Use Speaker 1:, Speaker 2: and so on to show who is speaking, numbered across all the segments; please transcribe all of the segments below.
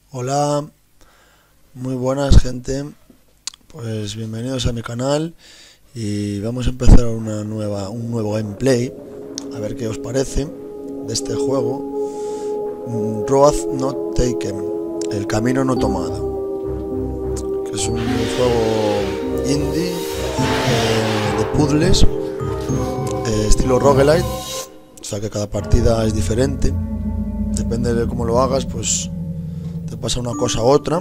Speaker 1: Hola, muy buenas gente, pues bienvenidos a mi canal y vamos a empezar un nuevo gameplay, a ver qué os parece de este juego, Road Not Taken, el camino no tomado, que es un juego indie de puzzles, estilo roguelite, o sea que cada partida es diferente, depende de cómo lo hagas, pues te pasa una cosa u otra.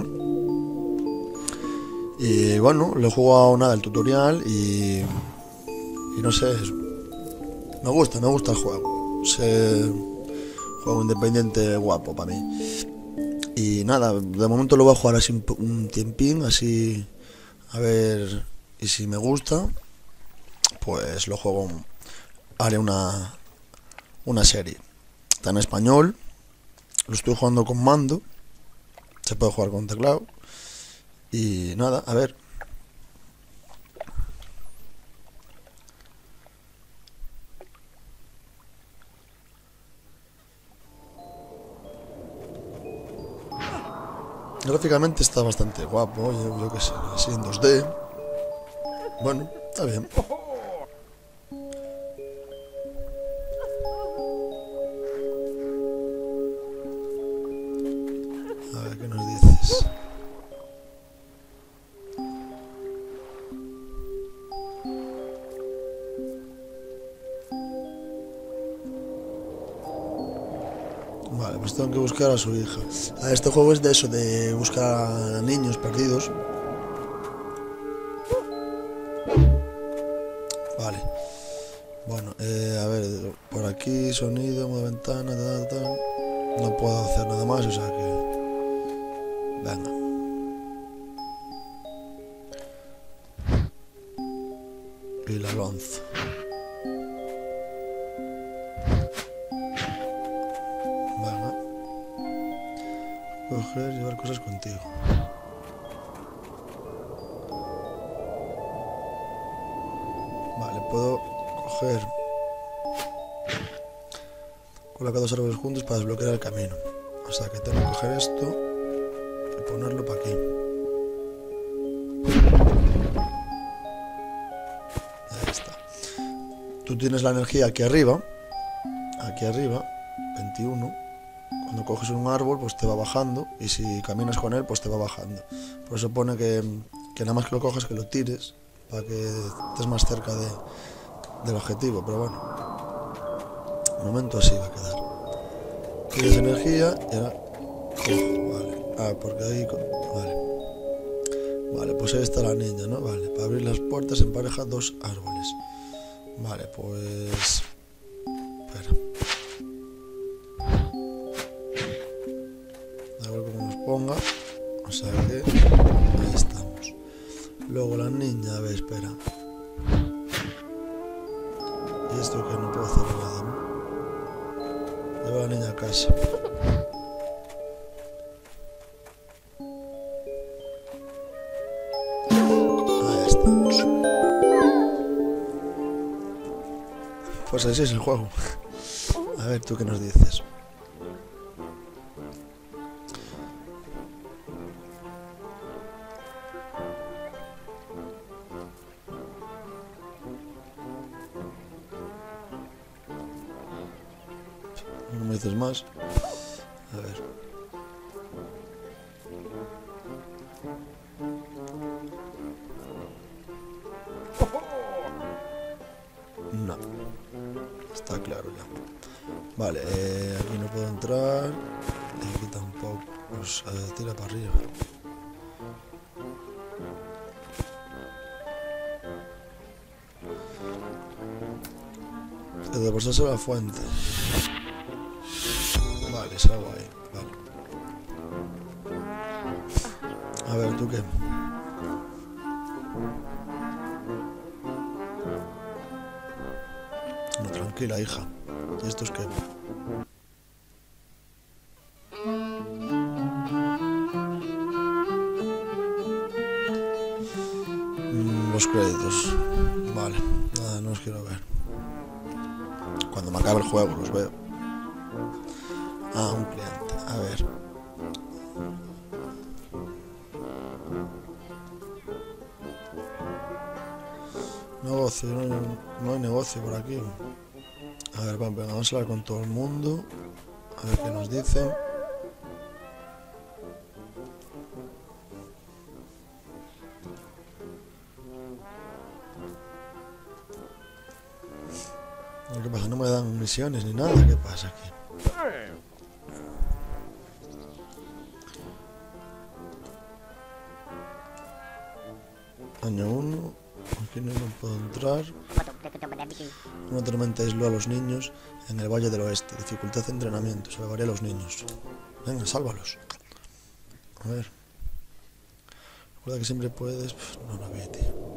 Speaker 1: Y bueno, le he jugado nada el tutorial y no sé, me gusta el juego. Es juego independiente guapo para mí. Y nada, de momento lo voy a jugar así un tiempín, así a ver, y si me gusta, pues lo juego, haré una serie. Está en español, lo estoy jugando con mando, se puede jugar con teclado. Y nada, a ver. Gráficamente está bastante guapo, yo que sé, así en 2D. Bueno, está bien. A ver, ¿qué nos dices? Vale, pues tengo que buscar a su hija. Este juego es de eso, de buscar a niños perdidos. Vale. Bueno, a ver, por aquí, sonido, modo ventana, tal, tal. No puedo hacer nada más, o sea que... Venga. Y la lanzo. Venga. Coger, llevar cosas contigo. Vale, puedo coger... Colocar dos árboles juntos para desbloquear el camino. O sea que tengo que coger esto y ponerlo para aquí. Ahí está. Tú tienes la energía aquí arriba, 21. Cuando coges un árbol, pues te va bajando, y si caminas con él, pues te va bajando. Por eso pone que nada más que lo coges, que lo tires, para que estés más cerca del objetivo, pero bueno, de momento así va a quedar. Tienes energía y ahora cojo, vale. Ah, porque ahí, vale. Vale, pues ahí está la niña, ¿no? Vale, para abrir las puertas empareja dos árboles. Vale, pues... Espera. A ver cómo nos ponga. O sea que... Ahí estamos. Luego la niña, a ver, espera. Y esto que no puedo hacer nada, ¿no? Llevo a la niña a casa. Ahí estamos. Pues así es el juego. A ver, ¿tú qué nos dices? No me dices más. A ver. No. Está claro ya. Vale, aquí no puedo entrar. Y aquí tampoco. Pues tira para arriba. De pasarse a la fuente. Vale, salgo ahí. Vale. A ver, ¿tú qué? No, tranquila, hija. ¿Y estos qué? Los créditos. Vale, nada, no los quiero ver. Cuando me acabe el juego los veo. Ah, un cliente. A ver. negocio, no hay negocio por aquí. A ver, venga, vamos a hablar con todo el mundo. A ver qué nos dicen. ¿Qué pasa? No me dan misiones ni nada. ¿Qué pasa aquí? Año 1. Aquí no puedo entrar. Una tormenta aisló a los niños en el Valle del Oeste. Dificultad de entrenamiento. Salvaré a los niños. Venga, sálvalos. A ver. Recuerda que siempre puedes... no lo vi, tío.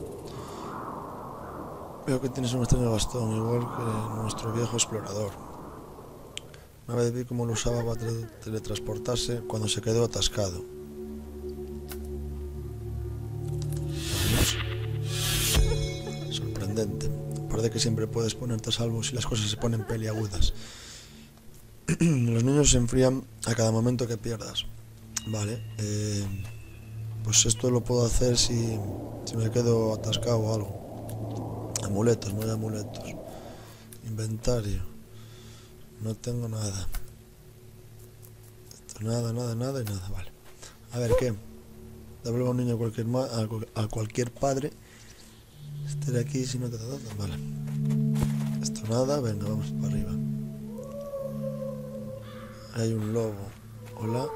Speaker 1: Veo que tienes un extraño bastón, igual que nuestro viejo explorador. Una vez vi cómo lo usaba para teletransportarse cuando se quedó atascado. Sorprendente. Parece que siempre puedes ponerte a salvo si las cosas se ponen peliagudas. Los niños se enfrían a cada momento que pierdas. Vale. Pues esto lo puedo hacer si me quedo atascado o algo. Amuletos, muy amuletos. Inventario. No tengo nada. Esto, nada y nada. Vale. A ver, ¿qué? Devuelvo a un niño a cualquier padre. Estaré aquí si no te da. Vale. Esto nada. Venga, vamos para arriba. Hay un lobo. Hola.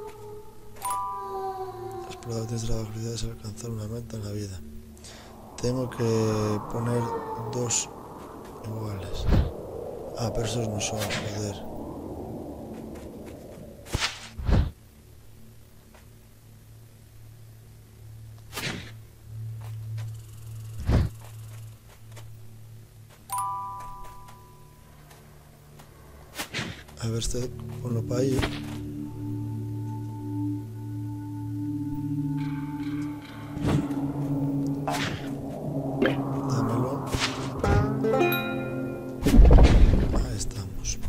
Speaker 1: Explorador, tienes las habilidades de alcanzar una meta en la vida. Tengo que poner 2 iguales. Ah, pero esos no son, joder. A ver, ponlo para ahí. Dámelo. Ahí estamos.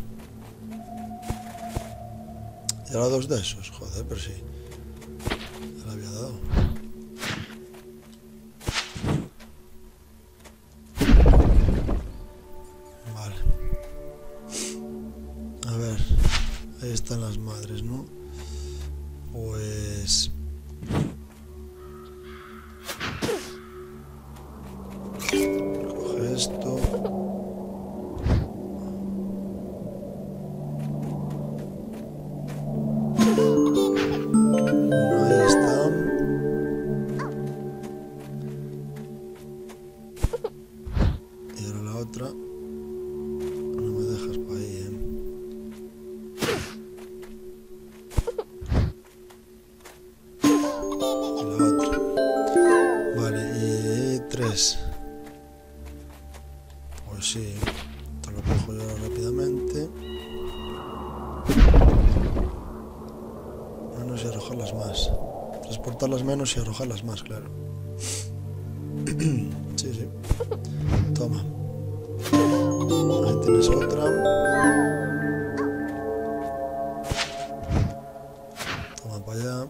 Speaker 1: Y ahora 2 de esos, joder, pero sí. Ya le había dado. Vale. A ver. Ahí están las madres, ¿no? Pues... coge esto. Ahí está. Y ahora la otra. No me dejas para ahí, Y la otra. Vale, y 3. Pues sí, esto lo cojo yo rápidamente. Menos y arrojarlas más. Transportarlas menos y arrojarlas más, claro. Sí. Toma. Ahí tienes otra. Toma para allá.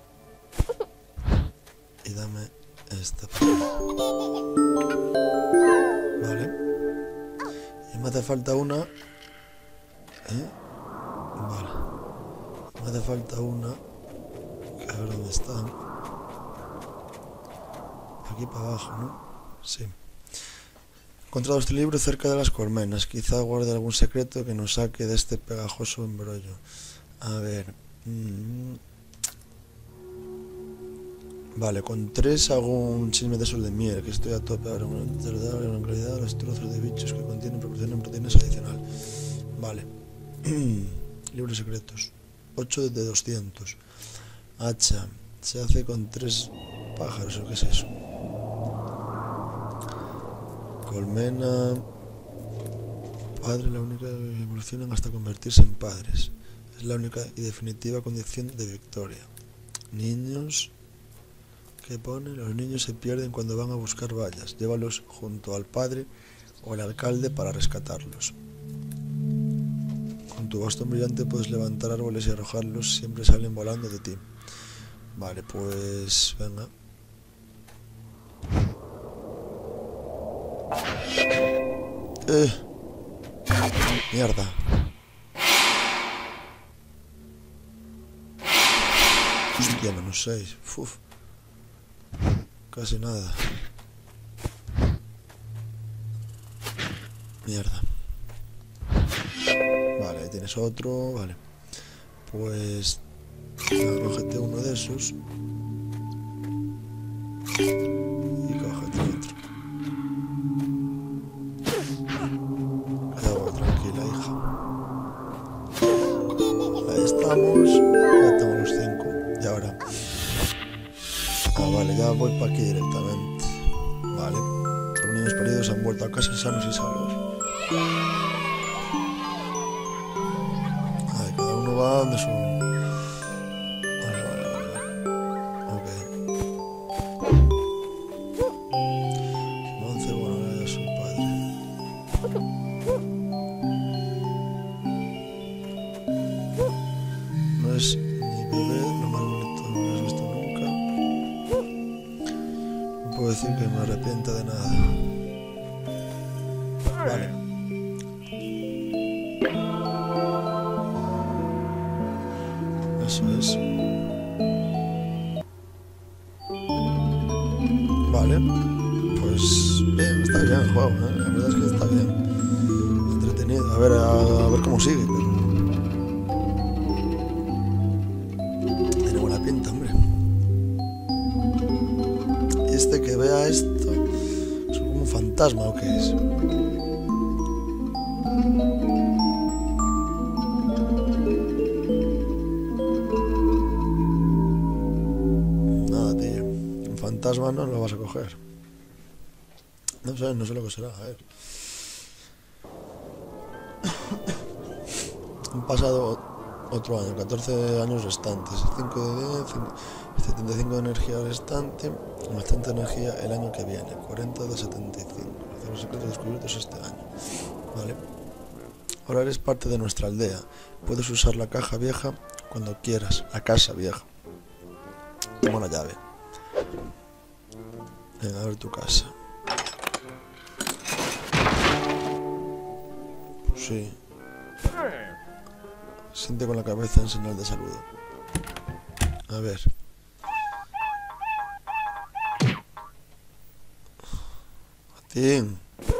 Speaker 1: Y dame esta. Vale. Y me hace falta una. Vale. Me hace falta una. A ver dónde está. Aquí para abajo, ¿no? Sí. He encontrado este libro cerca de las colmenas. Quizá guarde algún secreto que nos saque de este pegajoso embrollo. A ver. Vale, con 3 hago un chisme de esos de miel, que estoy a tope ahora. En realidad los trozos de bichos que proporcionan proteínas adicionales. Vale. Libros secretos. 8 de 200. Hacha. Se hace con 3 pájaros, ¿o qué es eso? Colmena. Padre, la única que evolucionan hasta convertirse en padres. Es la única y definitiva condición de victoria. Niños. ¿Qué pone? Los niños se pierden cuando van a buscar bayas. Llévalos junto al padre o al alcalde para rescatarlos. Con tu bastón brillante puedes levantar árboles y arrojarlos. Siempre salen volando de ti. Vale, pues venga. Mierda. Hostia, -6. Uf. Casi nada. Mierda. Vale, ahí tienes otro. Vale. Pues... cógete uno de esos. Y cógete otro. Tranquila, hija. Ahí estamos. Ya tengo los 5. Y ahora... vale, ya voy para aquí directamente. Vale. Los niños perdidos han vuelto a casa sanos y salvos. Vale, cada uno va donde su... Vale. Ok. Monce, bueno, era su padre. No es ni bebé, lo más bonito que has visto nunca. No puedo decir que me arrepienta de nada. Vale. Eso es. Vale. Pues bien, está bien el juego, ¿eh? La verdad es que está bien. Entretenido. A ver cómo sigue, pero... tiene buena pinta, hombre. Y este que vea esto... ¿es como un fantasma o qué es? Nada, tío. Un fantasma no lo vas a coger. No sé lo que será, a ver. Han pasado otro año, 14 años restantes, 5 de 10, 75 de energía restante, bastante energía el año que viene, 40 de 75. Los secretos descubiertos este año. Vale. Ahora eres parte de nuestra aldea. Puedes usar la caja vieja cuando quieras, la casa vieja. Toma la llave. Venga, a ver tu casa. Pues sí. Siente con la cabeza en señal de saludo. A ver. Martín.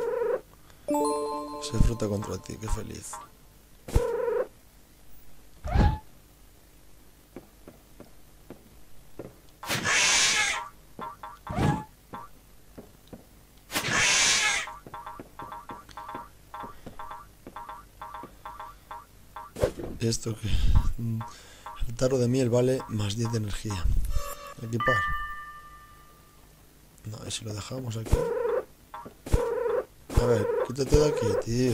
Speaker 1: Se frota contra ti, qué feliz. Esto que... el tarro de miel vale más 10 de energía. Equipar. No, y si lo dejamos aquí... A ver, quítate de aquí, tío.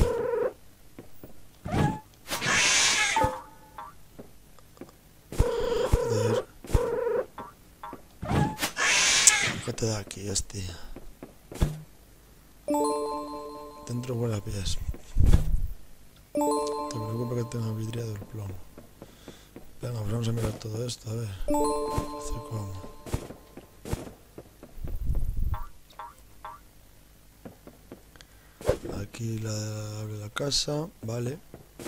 Speaker 1: Joder. Quítate de aquí, hostia. Dentro buenas pies. No te preocupes que tenga vidriado el plomo. Venga, pues vamos a mirar todo esto, a ver. Hacer cómo. Aquí abre la casa, vale.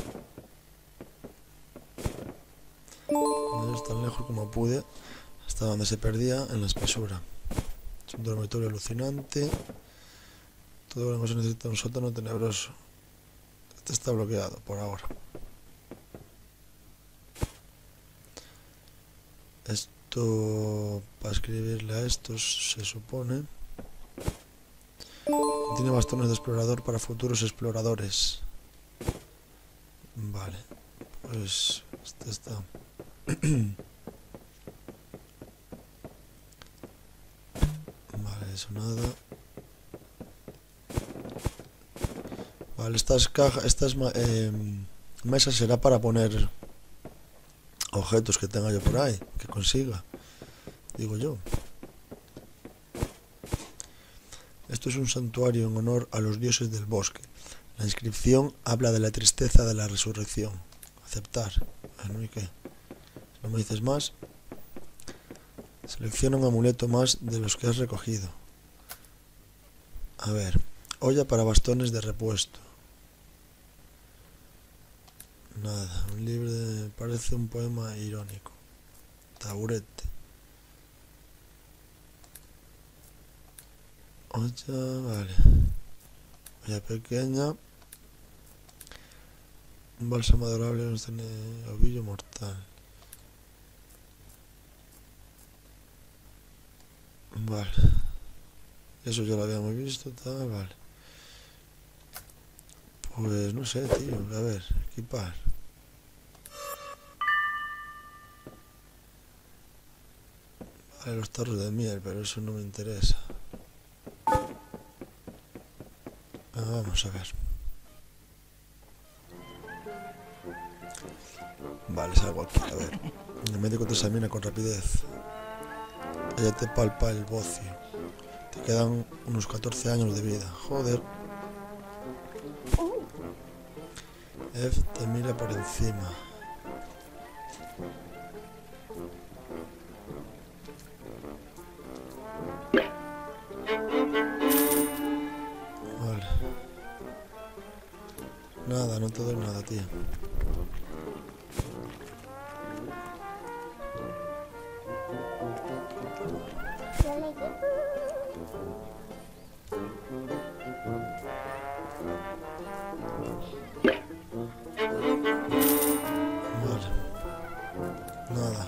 Speaker 1: No es tan lejos como pude, hasta donde se perdía en la espesura. Es un dormitorio alucinante. Todo lo que se necesita un sótano tenebroso. Este está bloqueado por ahora. Esto, para escribirle a estos, se supone. Tiene bastones de explorador para futuros exploradores. Vale, pues este está. Vale, eso nada. Vale, estas mesas será para poner objetos que tenga yo por ahí, que consiga, digo yo. Esto es un santuario en honor a los dioses del bosque. La inscripción habla de la tristeza de la resurrección. Aceptar. Bueno, ¿y qué? ¿No me dices más? Selecciona un amuleto más de los que has recogido. A ver. Olla para bastones de repuesto. Nada, un libro de... parece un poema irónico. Taburete. Olla, vale. Olla pequeña. Un bálsamo adorable, un ovillo mortal. Vale. Eso ya lo habíamos visto, tal, vale. Pues no sé, tío. A ver, equipar. Vale, los tarros de miel, pero eso no me interesa. Vamos a ver. Vale, salgo aquí, a ver. El médico te examina con rapidez. Ella te palpa el bocio. Te quedan unos 14 años de vida. Joder. F te mira por encima. Vale. Nada, no te doy nada, tío. Vale. Nada.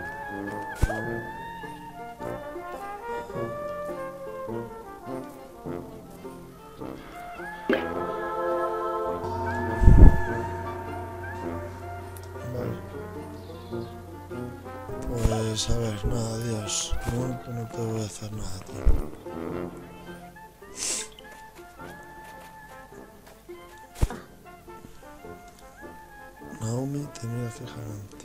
Speaker 1: Pues a ver, nada, Dios. No te voy a hacer nada, tío. Naomi te mira fijamente.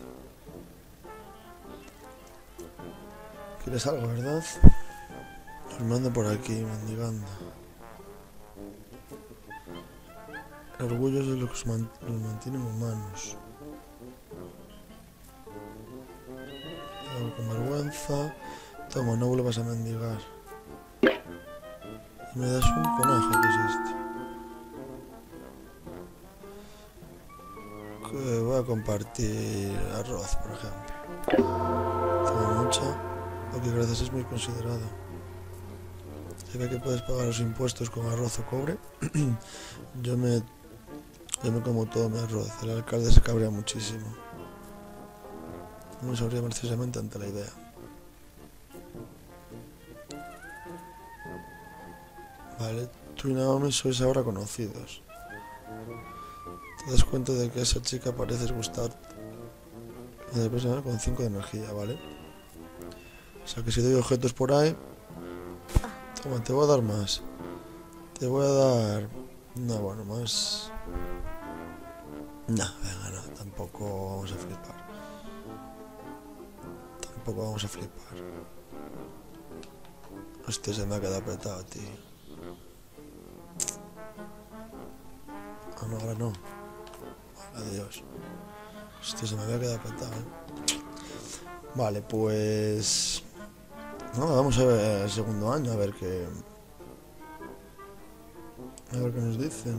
Speaker 1: ¿Quieres algo, verdad? Me ando por aquí, mendigando. El orgullo es de lo que los mantienen humanos. Hago con vergüenza. Toma, no vuelvas a mendigar. Y me das un conejo, ¿qué es esto? Que voy a compartir arroz, por ejemplo. Toma mucha. Porque gracias es muy considerado. Se ve que puedes pagar los impuestos con arroz o cobre. Yo me como todo mi arroz. El alcalde se cabrea muchísimo. No me sonríe maliciosamente ante la idea. Vale, tú y Naomi sois ahora conocidos. Te das cuenta de que esa chica parece gustarte. Y de persona con 5 de energía, ¿vale? O sea que si doy objetos por ahí... Toma, te voy a dar más. Te voy a dar... No, bueno, más... No, venga, no, tampoco vamos a flipar. Tampoco vamos a flipar. Hostia, se me ha quedado apretado, tío. Ah, no, ahora no. Adiós. Hostia, se me había quedado apretado, Vale, pues... Nada, vamos a ver el segundo año, a ver qué... A ver qué nos dicen.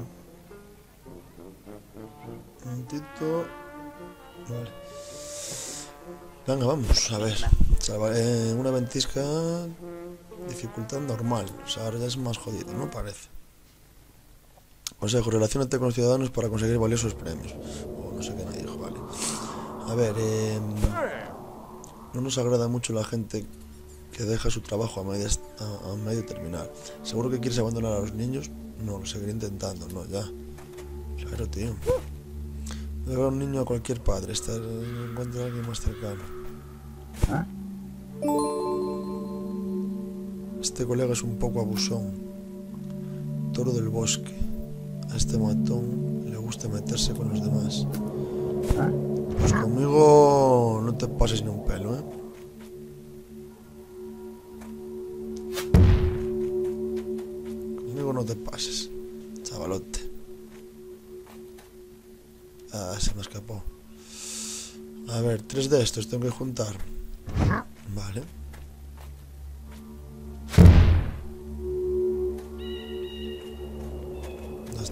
Speaker 1: Un momentito... Vale. Venga, vamos, a ver. Una ventisca... Dificultad normal. O sea, ahora ya es más jodido, ¿no? Parece. Consejo, relaciónate con los ciudadanos para conseguir valiosos premios. O no sé qué me dijo, vale. A ver, no nos agrada mucho la gente que deja su trabajo a medio terminar. ¿Seguro que quieres abandonar a los niños? No, lo seguiré intentando, no, ya. Claro, tío. Dejar a un niño a cualquier padre, encuentra a alguien más cercano. Este colega es un poco abusón. Toro del bosque. A este matón le gusta meterse con los demás. Pues conmigo no te pases ni un pelo, Conmigo no te pases, chavalote. Ah, se me escapó. A ver, 3 de estos tengo que juntar. Vale.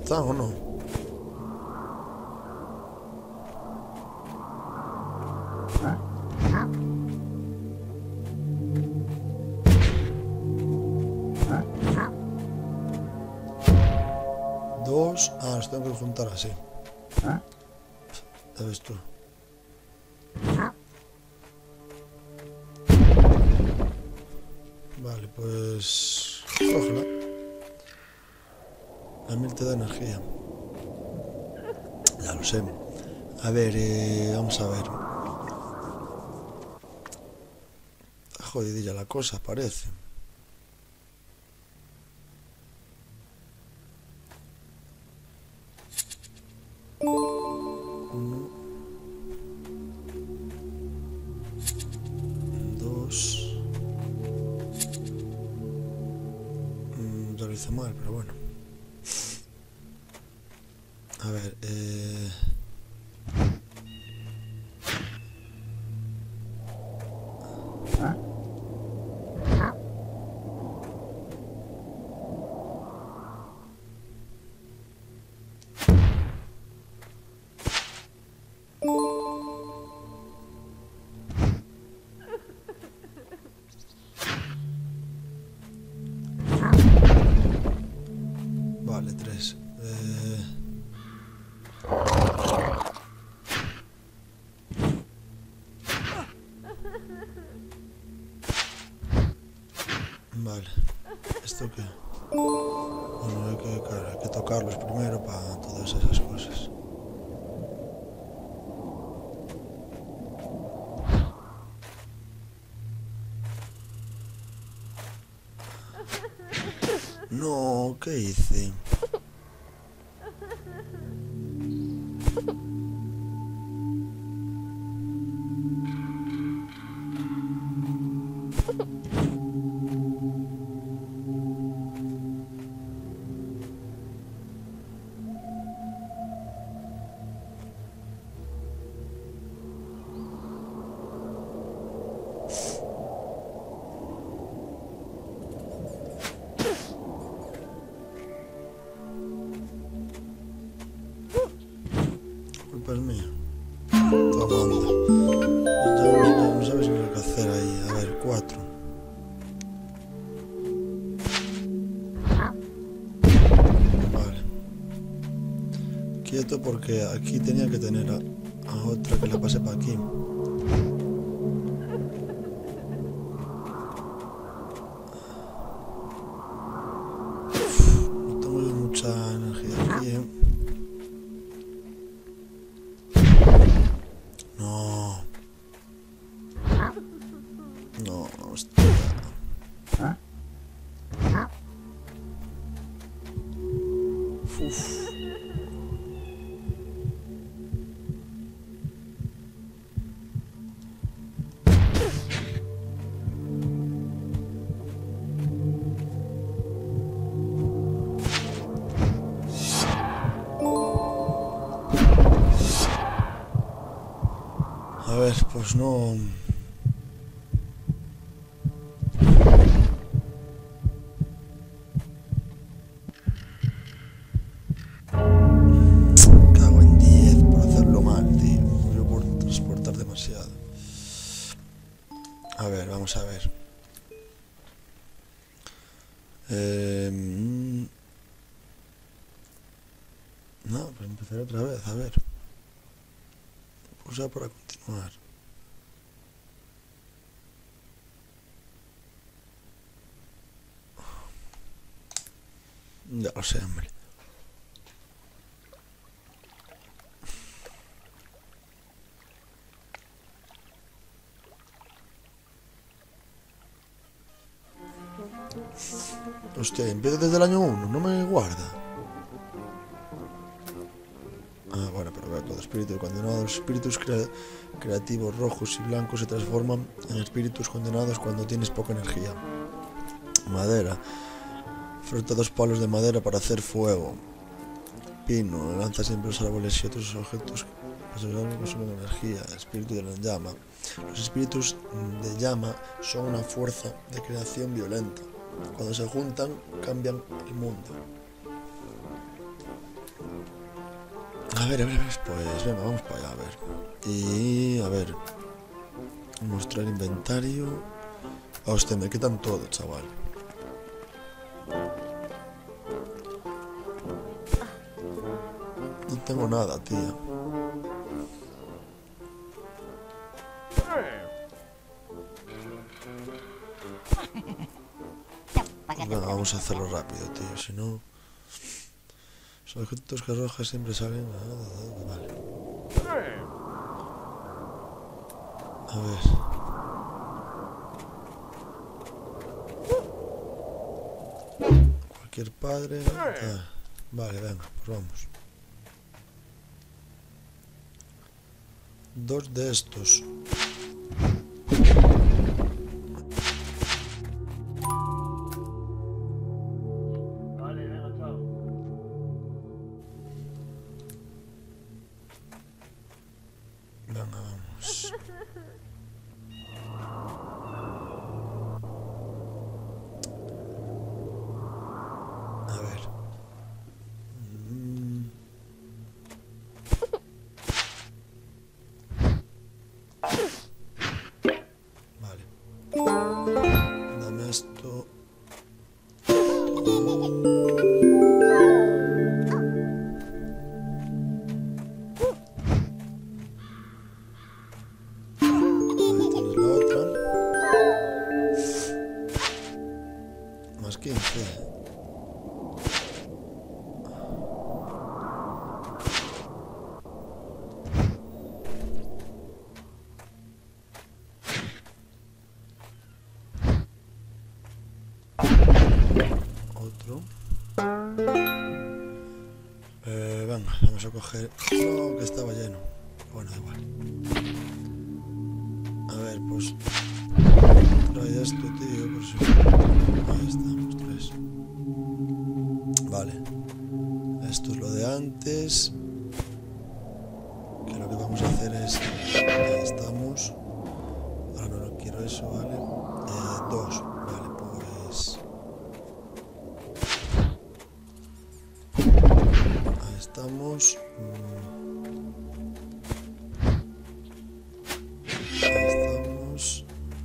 Speaker 1: ¿Está o no? Dos. Ah, los tengo que juntar así. Ya ves tú. Vale, pues... cógela. La 1000 te da energía. Ya lo sé. A ver, vamos a ver. Está jodidilla la cosa, parece. Uno. Dos. Ya lo hice mal, pero bueno. A ver, vale, tres. Vale. ¿Esto qué? Bueno, claro, hay que tocarlos primero para todas esas cosas. No, ¿qué hice? Culpa es mía. Toma, anda. Ya no sabes qué hay que hacer ahí. A ver, 4. Vale. Quieto porque aquí tenía que tener a otra que la pase para aquí. No tengo yo mucha energía aquí, ¿eh? No. No, hostia. Uf. A ver, pues no... Cago en 10 por hacerlo mal, tío. Yo por transportar demasiado. A ver, vamos a ver. No, pues empezaré otra vez, a ver. Pulsa para continuar. Ya lo sé, hombre. Hostia, empiezo desde el año 1, no me guarda. Ah, bueno, pero veo todo espíritu condenado. Los espíritus creativos rojos y blancos se transforman en espíritus condenados cuando tienes poca energía. Madera. Frota 2 palos de madera para hacer fuego. Pino. Lanza siempre los árboles y otros objetos que consumen energía. Espíritu de la llama. Los espíritus de llama son una fuerza de creación violenta. Cuando se juntan, cambian el mundo. A ver, pues venga, vamos para allá, a ver. Y a ver, mostrar inventario. Hostia, me quitan todo, chaval. No tengo nada, tía. Venga, vamos a hacerlo rápido, tío, si no... Los objetos que arrojas siempre salen... Vale. A ver... Cualquier padre... vale, venga, pues vamos. 2 de estos.
Speaker 2: Vale, venga, chao.
Speaker 1: Venga, vamos. A ver. Vale. Dame esto. Ahí tienes la otra. Más 15. Otro. Venga, vamos a coger... No, que estaba lleno. Bueno, da igual. A ver, pues... Trae esto, tío, por si... Ahí estamos, 3. Vale. Esto es lo de antes. Que lo que vamos a hacer es... Ahí estamos. Ahora no quiero eso, ¿vale? 2. Vale, pues... Ahí estamos. Ahí estamos.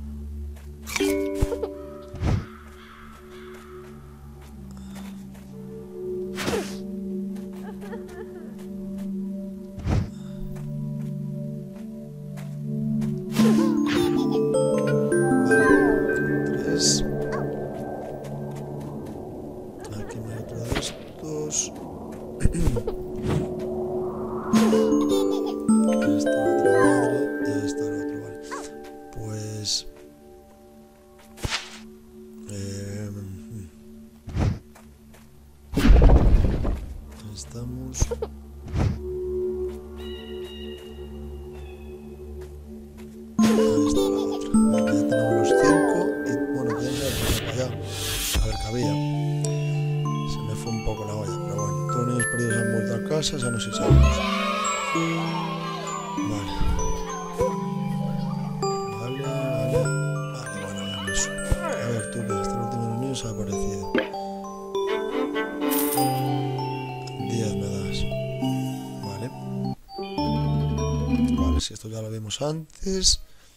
Speaker 1: Vale, 3. Aquí me hay otro de estos. Ahí está la otra madre y ahí está el otro, vale. Pues... ahí estamos. Ahí está la otra. Venga, ya tenemos los 5 y bueno, ya se para allá. A ver qué había. Se me fue un poco la olla, pero bueno. Todos los niños perdidos han vuelto a casa, ya nos echamos. Vale. Vale, bueno, vamos. A ver, tú que este último de los niños ha aparecido. 10 me das. Vale. Vale, si esto ya lo vimos antes.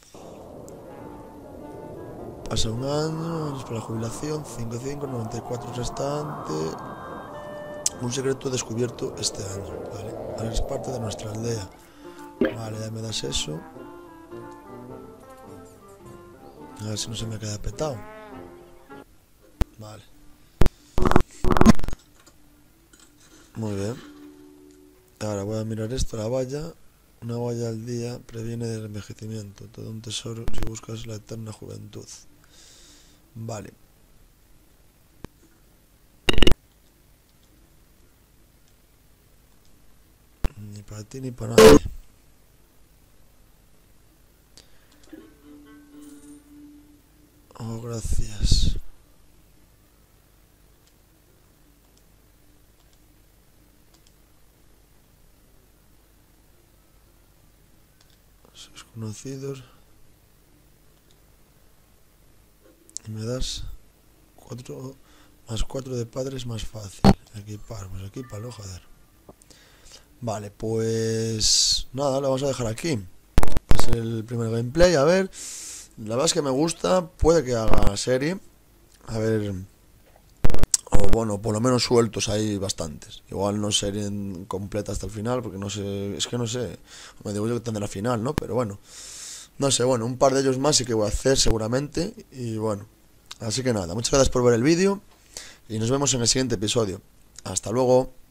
Speaker 1: Pasa un año, años para la jubilación, 5-5, 94 restante. Un secreto descubierto este año, ¿vale? Ahora es parte de nuestra aldea. Vale, ya me das eso. A ver si no se me queda petado. Vale. Muy bien. Ahora voy a mirar esto, la valla. Una valla al día previene del envejecimiento. Todo un tesoro si buscas la eterna juventud. Vale. Ni para ti ni para nadie. Oh, gracias. Sois conocidos. Y me das 4 más 4 de padres más fácil. Equipar, pues equípalo, joder. Vale, pues nada, lo vamos a dejar aquí. Va a ser el primer gameplay, a ver. La verdad es que me gusta, puede que haga serie. A ver, o bueno, por lo menos sueltos hay bastantes. Igual no serie completa hasta el final, porque no sé, es que no sé. Me digo yo que tendrá final, ¿no? Pero bueno, no sé, bueno, un par de ellos más sí que voy a hacer seguramente. Y bueno, así que nada, muchas gracias por ver el vídeo y nos vemos en el siguiente episodio. Hasta luego.